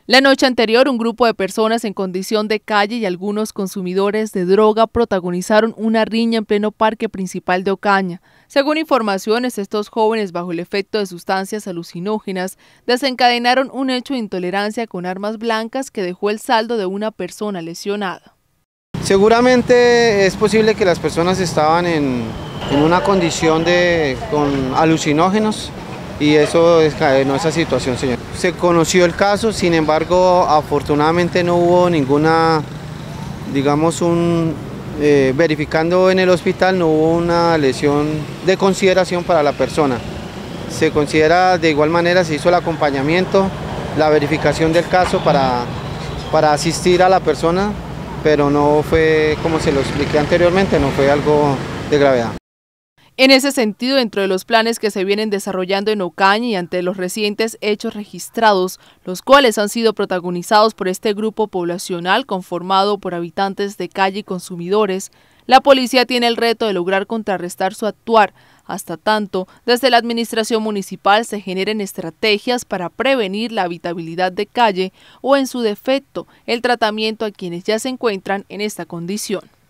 La noche anterior, un grupo de personas en condición de calle y algunos consumidores de droga protagonizaron una riña en pleno parque principal de Ocaña. Según informaciones, estos jóvenes, bajo el efecto de sustancias alucinógenas, desencadenaron un hecho de intolerancia con armas blancas que dejó el saldo de una persona lesionada. Seguramente es posible que las personas estaban en una condición con alucinógenos y eso descadenó esa situación, señor. Se conoció el caso, sin embargo, afortunadamente no hubo ninguna, verificando en el hospital no hubo una lesión de consideración para la persona. Se considera, de igual manera, se hizo el acompañamiento, la verificación del caso para asistir a la persona, pero no fue, como se lo expliqué anteriormente, no fue algo de gravedad. En ese sentido, dentro de los planes que se vienen desarrollando en Ocaña y ante los recientes hechos registrados, los cuales han sido protagonizados por este grupo poblacional conformado por habitantes de calle y consumidores, la policía tiene el reto de lograr contrarrestar su actuar, hasta tanto desde la administración municipal se generen estrategias para prevenir la habitabilidad de calle o, en su defecto, el tratamiento a quienes ya se encuentran en esta condición.